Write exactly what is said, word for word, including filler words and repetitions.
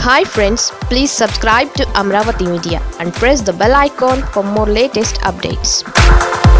Hi friends, please subscribe to Amaravathi Media and press the bell icon for more latest updates.